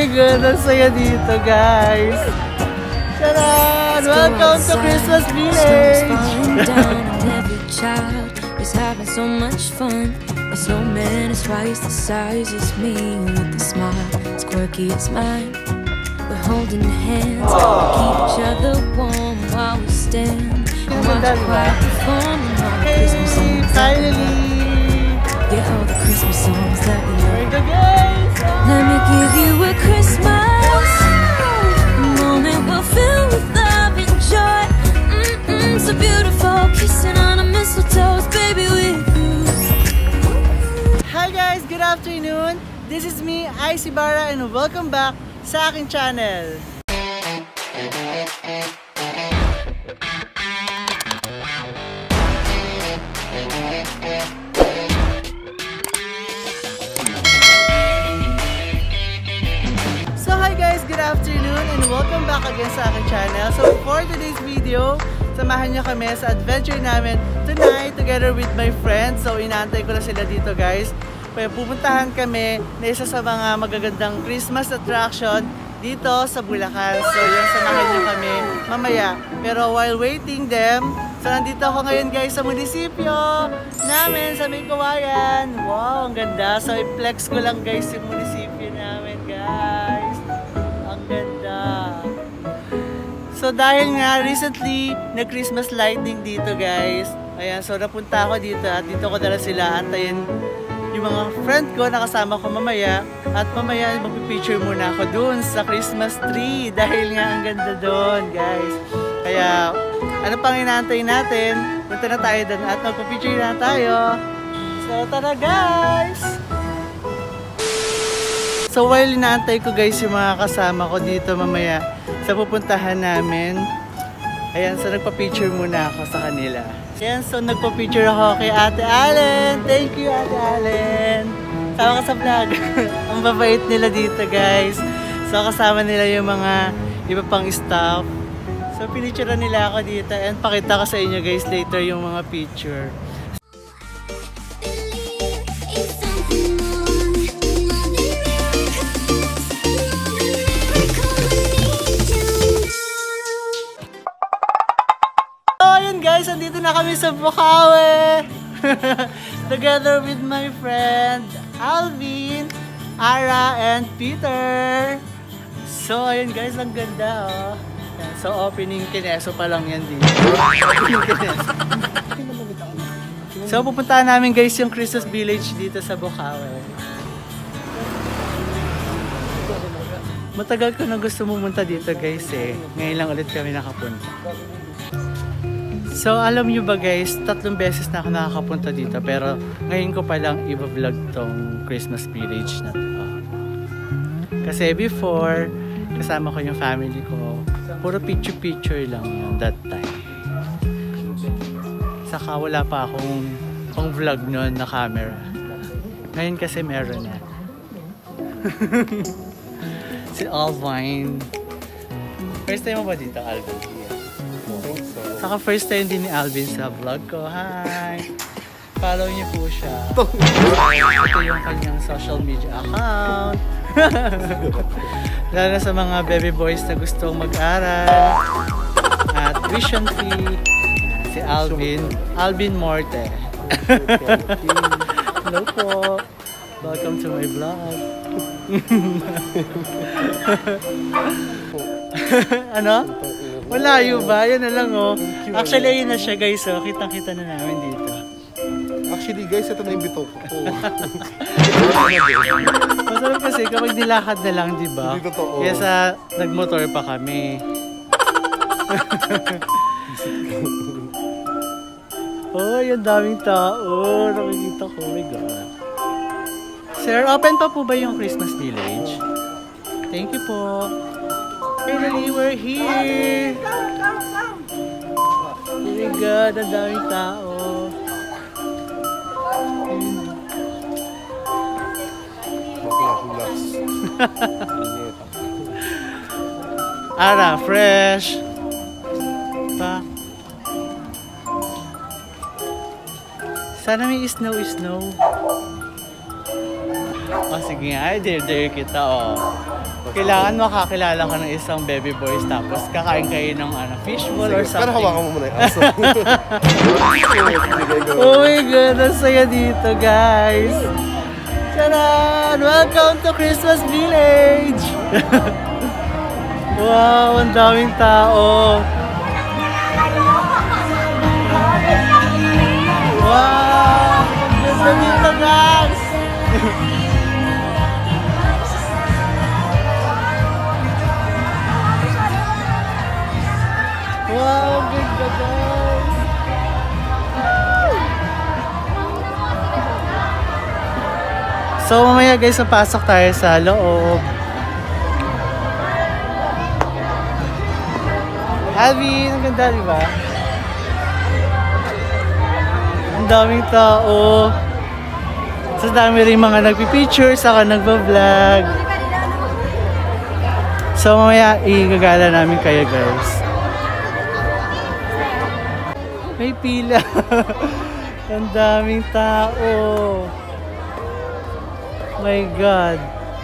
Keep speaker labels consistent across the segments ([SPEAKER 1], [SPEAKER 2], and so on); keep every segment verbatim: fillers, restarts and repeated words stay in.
[SPEAKER 1] God! Ang saya dito, guys! Tadaan! Welcome to Christmas Village!
[SPEAKER 2] Is having so much fun. A snowman is twice the size as me with a smile as quirky as mine. We're holding hands, keep each other warm while we stand and watch the choir perform all the Christmas songs.
[SPEAKER 1] Finally!
[SPEAKER 2] Yeah, all the Christmas songs that we
[SPEAKER 1] There
[SPEAKER 2] love.
[SPEAKER 1] you go, guys!
[SPEAKER 2] Let me give you a Christmas moment we'll fill with love and joy. Mm-mm, so beautiful, kissing on a mistletoe, baby, with you.
[SPEAKER 1] Hi guys! Good afternoon! This is me, Icy Barra, and welcome back sa aking channel. So hi guys! Good afternoon and welcome back again sa aking channel. So for today's video, samahan nyo kami sa adventure namin tonight together with my friends. So inaantay ko na sila dito, guys. Pupuntahan kami na isa sa mga magagandang Christmas attraction dito sa Bulacan. So yun, samahan nyo kami mamaya. Pero while waiting them, so nandito ako ngayon, guys, sa munisipyo namin sa May Kawayan. Wow, ang ganda. So i-flex ko lang, guys, yung munisipyo namin, guys. Ang ganda. So dahil nga recently nag-Christmas lighting dito, guys. Ayan, so napunta ako dito at dito ko dala sila antayin yung mga friend ko na kasama ko mamaya. At mamaya magpipicture muna ako dun sa Christmas tree dahil nga ang ganda dun, guys. Kaya ano pang inaantay natin? Punta na tayo dun at magpipicture na tayo. So tara, guys! So while inaantay ko, guys, yung mga kasama ko dito mamaya sa pupuntahan namin, ayan, so nagpa-picture muna ako sa kanila. Ayan, so nagpa-picture ako kay Ate Allen. Thank you, Ate Allen. Sama ka sa vlog. Ang babait nila dito, guys. So kasama nila yung mga iba pang staff. So pinicture nila ako dito and pakita ko sa inyo, guys, later yung mga picture. Guys, andito na kami sa Bukawi together with my friend Alvin, Ara, and Peter. So ayun, guys, ang ganda, oh. So opening kineso pa lang yan dito. So pupuntahan namin, guys, yung Christmas Village dito sa Bukawi. Matagal ko na gusto pumunta dito, guys, eh. Ngayon lang ulit kami nakapunta. So alam nyo ba, guys, tatlong beses na ako nakakapunta dito pero ngayon ko palang i-vlog tong Christmas Village na to. Kasi before, kasama ko yung family ko, puro picture-picture lang yun that time. Saka wala pa akong pang vlog nun na camera. Ngayon kasi meron na. Si Alvin. First time mo ba dito, Alvin? Saka first time din ni Alvin sa vlog ko. Hi! Follow niyo po siya. Ito yung kanyang social media account. Lalo sa mga baby boys na gustong mag-aral. At tuition fee. Si Alvin. Alvin Morte. Hello po. Welcome to my vlog. Ano? Malayo ba? Yan na lang, oh. Actually, ayun na siya, guys, oh. Kitang-kita na namin dito.
[SPEAKER 3] Actually, guys, ito na yung bitok ko.
[SPEAKER 1] Masarap kasi kapag nilakad na lang, di ba?
[SPEAKER 3] Hindi totoo.
[SPEAKER 1] Kaya sa nagmotor pa kami. Oh, yung daming tao. Nakikita ko. Oh my God. Sir, open pa po ba yung Christmas Village? Thank you po. Finally, we're here! Oh my God, ang daming tao.
[SPEAKER 3] Bakla-hulas.
[SPEAKER 1] Ara, fresh! Pa. Sana may snow-snow. Oh, sige nga. Ay, dare-dare kita, oh. kailangan makakilala ka ng isang baby boys tapos kakain kayo ng ano, fishbowl or
[SPEAKER 3] Sige,
[SPEAKER 1] something.
[SPEAKER 3] pero hawakan mo muna yung aso.
[SPEAKER 1] Oh my God, ang saya dito guys! Tcharan! Welcome to Christmas Village! Wow, ang daming tao! Wow! Ang ganda dito guys! Wow, ang ganda guys! So mamaya guys, napasok tayo sa loob. Alvin, ang ganda diba? Ang daming tao. Sa dami rin mga nagpipicture, saka nagbablog. So mamaya igagala namin kayo guys. May pila. Ang daming tao. My God.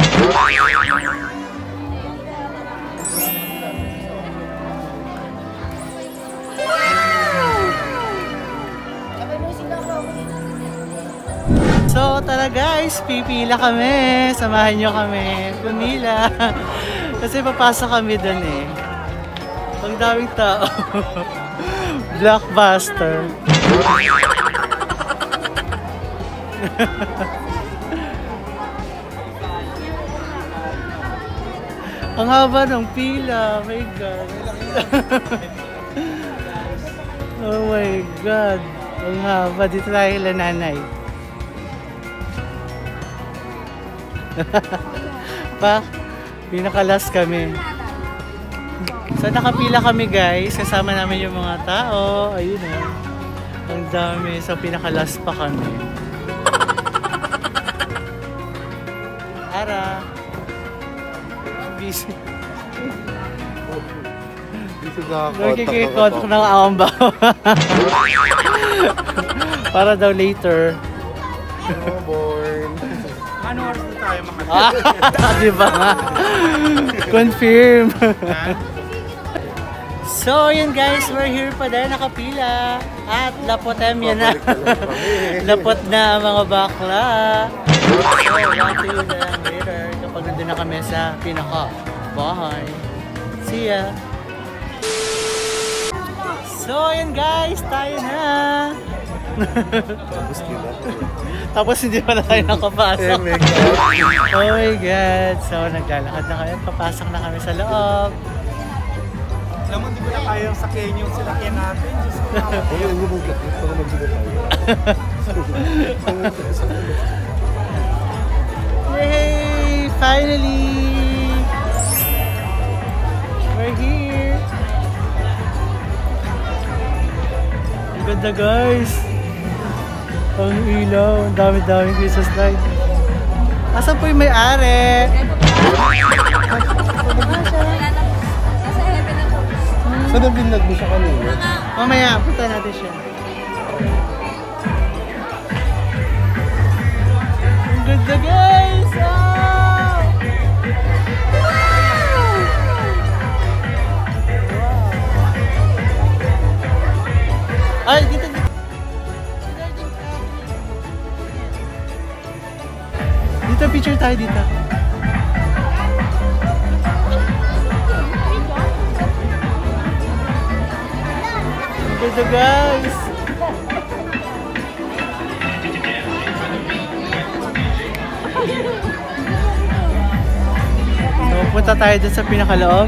[SPEAKER 1] So tara guys, pipila kami. Samahan nyo kami. Pumila. Kasi papasok kami dun eh. Ang daming tao. Blockbuster. Ang haba ng pila. My God. Oh my God. Ang haba. Dito tayo kila nanay. Pa, pinakalas kami. So nakapila kami guys. Kasama namin yung mga tao. Ayun eh. Ang dami. So pinakalas pa kami. Ara. Busy.
[SPEAKER 3] Dito na
[SPEAKER 1] Nagkikikot ko ng aambaw. Para daw later.
[SPEAKER 3] Oh, born.
[SPEAKER 4] Ano oras na tayo makakita?
[SPEAKER 1] Ah, diba nga? Confirm. So, yun guys, we're here pa din, nakapila. At lapotemya na. Lapot na mga bakla. So, back to you then later kapag nandun na kami sa pinaka-bahay. See ya! So, yun guys, tayo na.
[SPEAKER 3] Tapos kila.
[SPEAKER 1] Tapos hindi pa na tayo nakapasok.
[SPEAKER 3] Oh my God.
[SPEAKER 1] Oh my God. So, naglalakad na kami. Papasok na kami sa loob.
[SPEAKER 4] Alam mo, di ba na kayang sakyan yung sinakyan natin? Diyos ko.
[SPEAKER 3] Oh, yung lumang kakit. Para magsila tayo.
[SPEAKER 1] Yay! Finally! We're here! Ang ganda guys! Ang ilaw, ang dami-daming Christmas light. Asan po yung may-ari?
[SPEAKER 3] Saan ang binlag mo sa kanina?
[SPEAKER 1] Mamaya, punta natin siya. Ang ganda guys! Oh! Wow! Ay, dito dito. Dito, picture tayo dito. Ganda guys! So, punta tayo dun sa pinakaloob.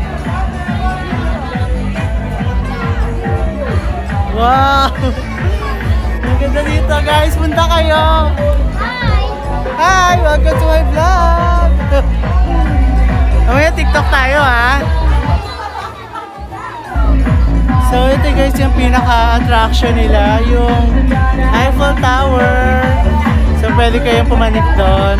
[SPEAKER 1] Wow! Ang ganda dito guys! Punta kayo! Hi! Hi! Welcome to my vlog! Mamaya TikTok tayo ha! So ito guys yung pinaka-attraction nila, yung Eiffel Tower. So pwede kayong pumanik doon.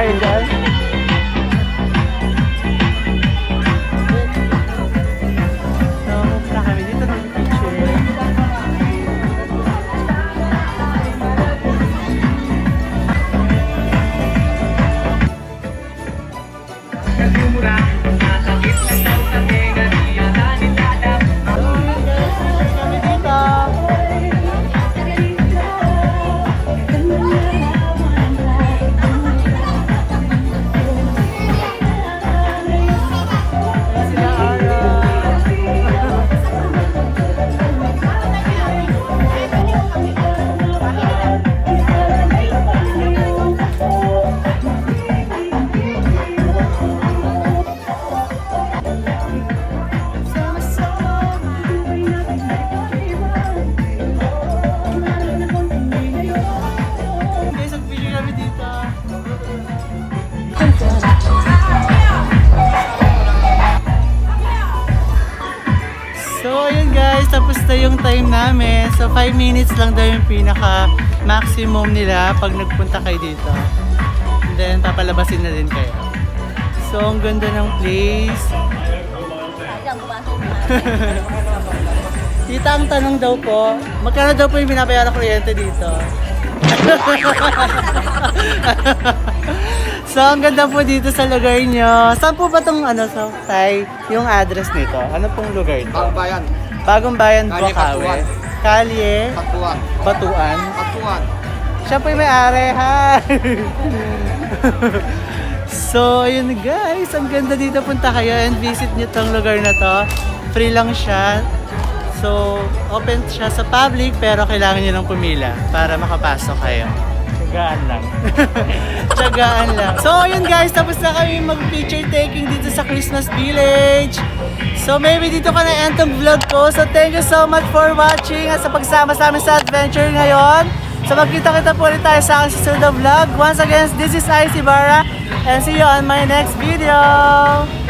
[SPEAKER 1] tayo dyan. So, pupunta kami dito ng picture. So ayun guys, tapos na yung time namin. So five minutes lang daw yung pinaka maximum nila pag nagpunta kayo dito. And then papalabasin na din kayo. So ang ganda ng place. Tita, ang tanong daw po, magkano daw po yung binabayaran kuryente dito? So ang ganda po dito sa lugar nyo. Saan po ba itong ano, so, Tay, yung address nito? Ano pong lugar ito?
[SPEAKER 3] Bagong bayan.
[SPEAKER 1] Bagong Bayan,
[SPEAKER 3] Kalye,
[SPEAKER 1] Bukawi.
[SPEAKER 3] Batuan.
[SPEAKER 1] Kalye,
[SPEAKER 3] Batuan.
[SPEAKER 1] Batuan.
[SPEAKER 3] Batuan.
[SPEAKER 1] Siya po yung may-ari. Hi! So ayun guys, ang ganda dito, punta kayo and visit nyo tong lugar na to. Free lang siya. So open siya sa public pero kailangan nyo lang pumila para makapasok kayo. Tsagaan lang. Tsagaan lang. So ayun guys, tapos na kami mag-picture taking dito sa Christmas Village. So maybe dito ka na-end tong vlog ko. So thank you so much for watching at sa pagsama sa amin sa adventure ngayon. So magkita-kita po ulit tayo sa aking susunod na vlog. Once again, this is Ice Ibarra and see you on my next video.